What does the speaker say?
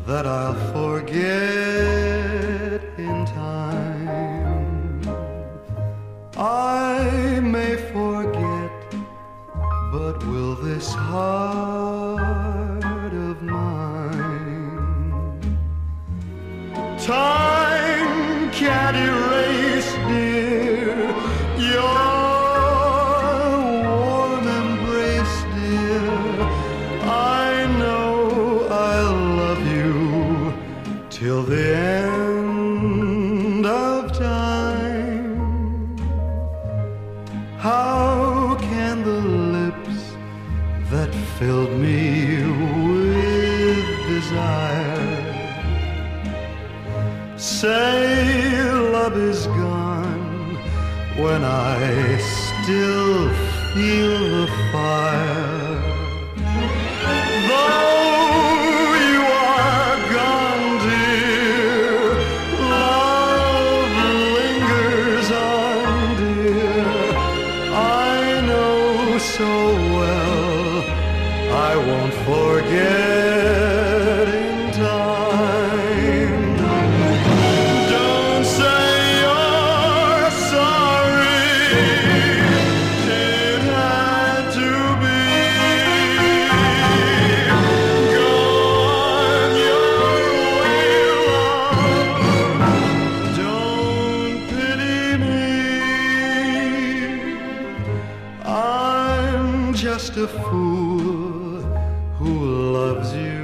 that I'll forget in time. I may forget, but will this heart of mine? Time can't erase, dear, your warm embrace, dear. I know I'll love you till the end of time. How can the lips that filled me with desire say love is gone when I still feel the fire? Though you are gone, dear, love lingers on, dear. I know so well I won't forget in time. Don't say you're sorry, it had to be. Go on your way, love, don't pity me. I'm just a fool who loves you